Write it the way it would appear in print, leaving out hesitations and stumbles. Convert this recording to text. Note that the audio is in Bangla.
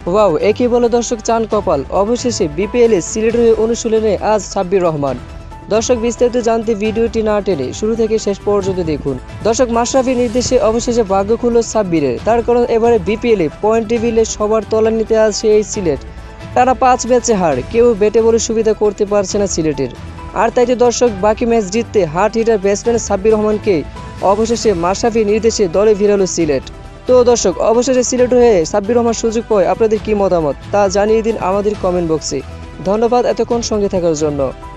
ওয়াও, একই বলে দর্শক চান কপাল। অবশেষে বিপিএলে সিলেট হয়ে অনুশীলনে আজ সাব্বির রহমান। দর্শক বিস্তারিত জানতে ভিডিওটি না টেনে শুরু থেকে শেষ পর্যন্ত দেখুন। দর্শক মাশরাফির নির্দেশে অবশেষে ভাগ্য খুলল সাব্বিরের। তার কারণ এবারে বিপিএলে পয়েন্ট টেবিলে সবার তলানিতে আছে এই সিলেট। টানা 5 ম্যাচে হার, কেউ ব্যাটে বলে সুবিধা করতে পারছে না সিলেটের। আর তাইতে দর্শক বাকি ম্যাচ জিততে হার্ড হিটার ব্যাটসম্যান সাব্বির রহমানকে অবশেষে মাশরাফির নির্দেশে দলে ফিরালো সিলেট। তো দর্শক অবশেষে সিলেট হয়ে সাব্বির রহমান সুযোগ পায়, আপনাদের কি মতামত তা জানিয়ে দিন আমাদের কমেন্ট বক্সে। ধন্যবাদ এতক্ষণ সঙ্গে থাকার জন্য।